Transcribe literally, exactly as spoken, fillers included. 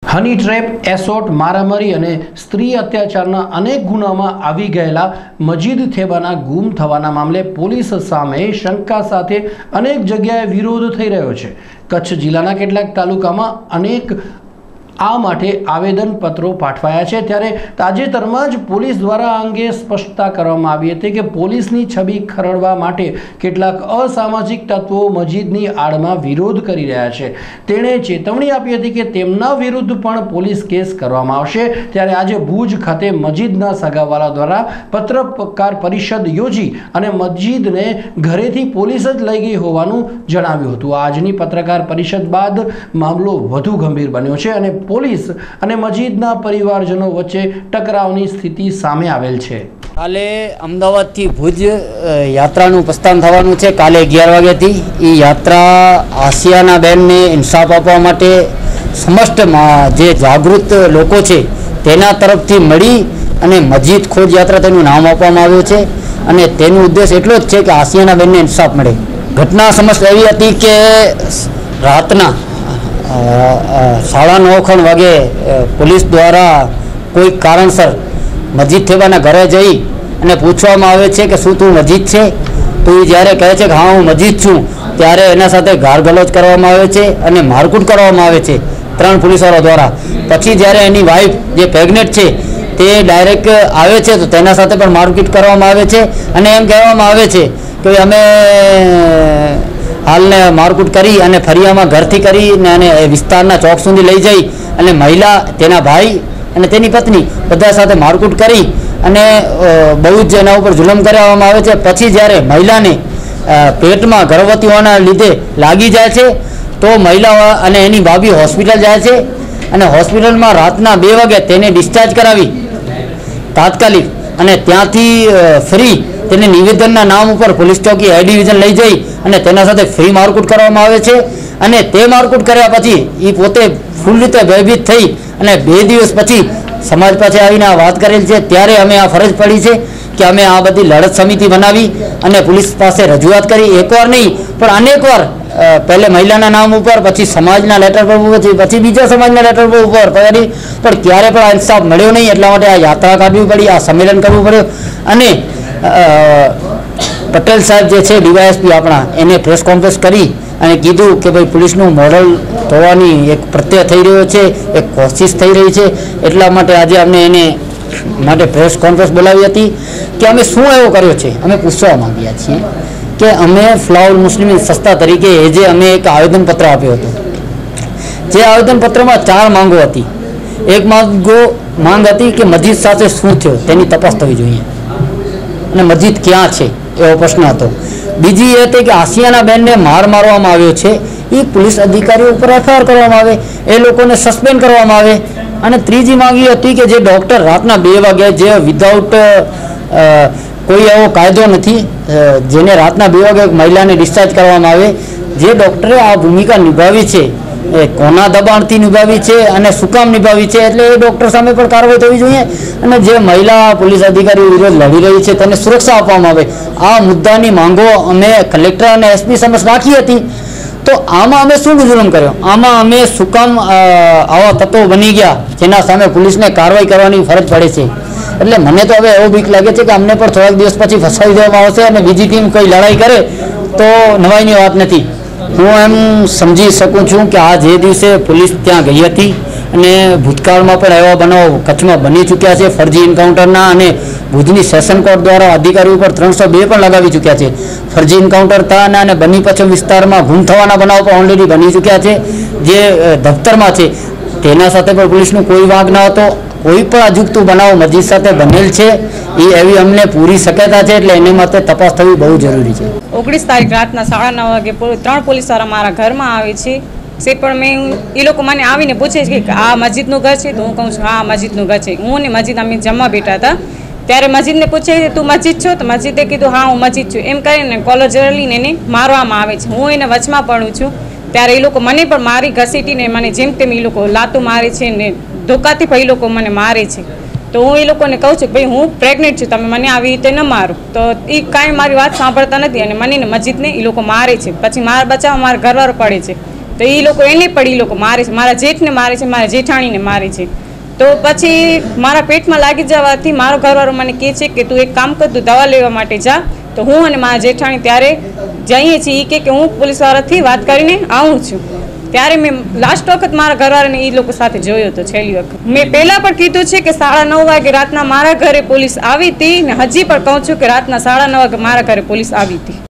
હની trap, એસોટ, મારામારી અને સ્ત્રી અત્યાચારના અનેક ગુનામાં આવી ગયેલા મજીદ થેબાના ગુમ થવાના મામલે પોલીસ સામે શંકા સાથે અનેક જગ્યાએ વિરોધ થઈ રહ્યો છે। કચ્છ જિલ્લાના કેટલાક તાલુકામાં અનેક આ માટે આવેદનપત્રો પાઠવાયા છે। ત્યારે તાજેતરમાં જ પોલીસ દ્વારા આ અંગે સ્પષ્ટતા કરવામાં આવી હતી કે પોલીસની છબી ખરડવા માટે કેટલાક અસામાજિક તત્વો મજીદની આડમાં વિરોધ કરી રહ્યા છે। તેણે ચેતવણી આપી હતી કે તેમના વિરુદ્ધ પણ પોલીસ કેસ કરવામાં આવશે। ત્યારે આજે ભુજ ખાતે મજીદના સગાવાલા દ્વારા પત્રકાર પરિષદ યોજી અને મજીદને ઘરેથી પોલીસ જ લઈ ગઈ હોવાનું જણાવ્યું હતું। આજની પત્રકાર પરિષદ બાદ મામલો વધુ ગંભીર બન્યો છે અને પોલીસ અને મજીદના પરિવારજનો વચ્ચે ટકરાવની સ્થિતિ સામે આવેલ છે। કાલે અમદાવાદથી ભુજ યાત્રાનું પ્રસ્થાન થવાનું છે। કાલે અગિયાર વાગ્યાથી એ યાત્રા આસિયાના બેનને ઇન્સાફ આપવા માટે સમસ્ત જે જાગૃત લોકો છે તેના તરફથી મળી અને મજીદ ખોજ યાત્રા તેનું નામ આપવામાં આવ્યું છે અને તેનો ઉદ્દેશ એટલો જ છે કે આસિયાના બેનને ઇન્સાફ મળે। ઘટના સમસ્ત એવી હતી કે રાતના સાડા નવ ખણ વાગે પોલીસ દ્વારા કોઈ કારણસર મજીદ થેબાના ઘરે જઈ અને પૂછવામાં આવે છે કે શું તું મજીદ છે? તો એ જ્યારે કહે છે કે હા હું મજીદ છું, ત્યારે એના સાથે ગાળગલોચ કરવામાં આવે છે અને મારકૂટ કરવામાં આવે છે ત્રણ પોલીસવાળા દ્વારા। પછી જ્યારે એની વાઈફ જે પ્રેગ્નેન્ટ છે તે ડાયરેક્ટ આવે છે તો તેના સાથે પણ મારકૂટ કરવામાં આવે છે અને એમ કહેવામાં આવે છે કે અમે હાલને મારકૂટ કરી અને ફરિયામાં ઘરથી કરીને અને વિસ્તારના ચોક સુધી લઈ જઈ અને મહિલા, તેના ભાઈ અને તેની પત્ની બધા સાથે મારકૂટ કરી અને બહુ જ એના ઉપર જુલમ કરવામાં આવે છે। પછી જ્યારે મહિલાને પેટમાં ગર્ભવતી હોવાના લીધે લાગી જાય છે તો મહિલા અને એની ભાભી હોસ્પિટલ જાય છે અને હોસ્પિટલમાં રાતના બે વાગે તેને ડિસ્ચાર્જ કરાવી તાત્કાલિક અને ત્યાંથી ફ્રી તેને નિવેદનના નામ ઉપર પોલીસ ચોકી એ ડિવિઝન લઈ જઈ અને તેના સાથે ફ્રી મારકૂટ કરવામાં આવે છે અને તે મારકૂટ કર્યા પછી એ પોતે ફૂલ રીતે ભયભીત થઈ અને બે દિવસ પછી સમાજ પાસે આવીને આ વાત કરેલ છે। ત્યારે અમે આ ફરજ પડી છે કે અમે આ બધી લડત સમિતિ બનાવી અને પોલીસ પાસે રજૂઆત કરી, એકવાર નહીં પણ અનેકવાર, પહેલે મહિલાના નામ ઉપર, પછી સમાજના લેટર પર, પછી પછી બીજા સમાજના લેટર પર ઉપર કરી, પણ ક્યારે પણ આ ઇન્સાફ મળ્યો નહીં। એટલા માટે આ યાત્રા કાઢવી પડી, આ સંમેલન કરવું પડ્યું અને પટેલ સાહેબ જે છે ડીવાયએસપી આપણા, એને પ્રેસ કોન્ફરન્સ કરી અને કીધું કે ભાઈ પોલીસનું મોરલ ધોવાની એક પ્રત્યય થઈ રહ્યો છે, એક કોશિશ થઈ રહી છે। એટલા માટે આજે અમને એને માટે પ્રેસ કોન્ફરન્સ બોલાવી હતી કે અમે શું એવો કર્યો છે। અમે પૂછવા માંગ્યા છીએ કે અમે ફ્લાવર મુસ્લિમ સંસ્થા તરીકે એ જે અમે એક આવેદનપત્ર આપ્યો હતો, જે આવેદનપત્રમાં ચાર માંગો હતી। એક માંગો માંગ હતી કે મજીદ સાથે શું થયો તેની તપાસ થવી જોઈએ અને મજીદ ક્યાં છે એવો પ્રશ્ન હતો। બીજી એ હતી કે આસિયાના બેનને માર મારવામાં આવ્યો છે, એ પોલીસ અધિકારીઓ ઉપર એફઆઈઆર કરવામાં આવે, એ લોકોને સસ્પેન્ડ કરવામાં આવે। અને ત્રીજી માંગ એ હતી કે જે ડૉક્ટર રાતના બે વાગે જે વિધાઉટ કોઈ એવો કાયદો નથી જેને રાતના બે વાગે મહિલાને ડિસ્ચાર્જ કરવામાં આવે, જે ડૉક્ટરે આ ભૂમિકા નિભાવી છે એ કોના દબાણથી નિભાવી છે અને શું કામ નિભાવી છે, એટલે એ ડૉક્ટર સામે પણ કાર્યવાહી થવી જોઈએ અને જે મહિલા પોલીસ અધિકારીઓ વિરોધ લડી રહી છે તેને સુરક્ષા આપવામાં આવે। આ મુદ્દાની માંગો અમે કલેક્ટર અને એસપી સમક્ષ રાખી હતી। તો આમાં અમે શું જુલમ કર્યો, આમાં અમે શું કામ આવા તત્વો બની ગયા જેના સામે પોલીસને કાર્યવાહી કરવાની ફરજ પડે છે। એટલે મને તો હવે એવો બીક લાગે છે કે અમને પણ થોડાક દિવસ પછી ફસાવી દેવામાં આવશે અને બીજી ટીમ કોઈ લડાઈ કરે તો નવાઈની વાત નથી। હું એમ સમજી શકું છું કે આ જે દિવસે પોલીસ ત્યાં ગઈ હતી અને ભૂતકાળમાં પણ એવા બનાવો કચ્છમાં બની ચૂક્યા છે ફરજી એન્કાઉન્ટરના, અને ભુજની સેશન કોર્ટ દ્વારા અધિકારીઓ ઉપર ત્રણસો બે પણ લગાવી ચૂક્યા છે। ફરજી એન્કાઉન્ટર થવાના અને બની પશ્ચિમ વિસ્તારમાં ગુમ થવાના બનાવો પણ ઓલરેડી બની ચૂક્યા છે જે દફતરમાં છે, તેના સાથે પણ પોલીસનો કોઈ વાંક ન હતો। કોઈ પણ અજુગતું બનાવ મજીદ સાથે બનેલ છે એ એવી અમને પૂરી શક્યતા છે, એટલે એને માટે તપાસ થવી બહુ જરૂરી છે। ઓગણીસ તારીખ રાતના સાડા નવ વાગે ત્રણ પોલીસવાળા મારા ઘરમાં આવે છે સે પણ મેં એ લોકો મને આવીને પૂછે છે કે આ મસ્જિદનું ઘર છે? તો હું કહું છું હા મસ્જિદનું ઘર છે। હું ને મસ્જિદ અમે જમવા બેઠા હતા ત્યારે મસ્જિદને પૂછે તું મસ્જિદ છો? તો મસ્જિદે કીધું હા હું મસ્જિદ છું। એમ કરીને કોલર જરલીને એને મારવામાં આવે છે। હું એને વચમાં પડું છું ત્યારે એ લોકો મને પણ મારી ઘસીટીને મને જેમ તેમ એ લોકો લાતો મારે છે ને ધોકાથી પણ એ લોકો મને મારે છે। તો હું એ લોકોને કહું છું કે ભાઈ હું પ્રેગ્નેન્ટ છું, તમે મને આવી રીતે ન મારો। તો એ કાંઈ મારી વાત સાંભળતા નથી અને મને મસ્જિદને એ લોકો મારે છે। પછી મારા બચાવવા મારા ઘરવાળો પડે છે। તો એ લોકો એને પણ એ લોકો મારે છે, મારા જેઠને મારે છે, મારા જેઠાણીને મારે છે. તો પછી મારા પેટમાં લાગી જવાથી મારો ઘરવાળો મને કહે છે કે તું એક કામ કર, તું દવા લેવા માટે જા. તો હું અને મારા જેઠાણી ત્યારે જઈએ છીએ. એ કે હું પોલીસવાળાથી વાત કરીને આવું છું. ત્યારે મેં લાસ્ટ વખત મારા ઘરવાળાને એ લોકો સાથે જોયો હતો છેલ્લી વખત. મેં પહેલાં પણ કીધું છે કે સાડા નવ વાગે રાતના મારા ઘરે પોલીસ આવી હતી ને હજી પણ કહું છું કે રાતના સાડા નવ વાગે મારા ઘરે પોલીસ આવી હતી.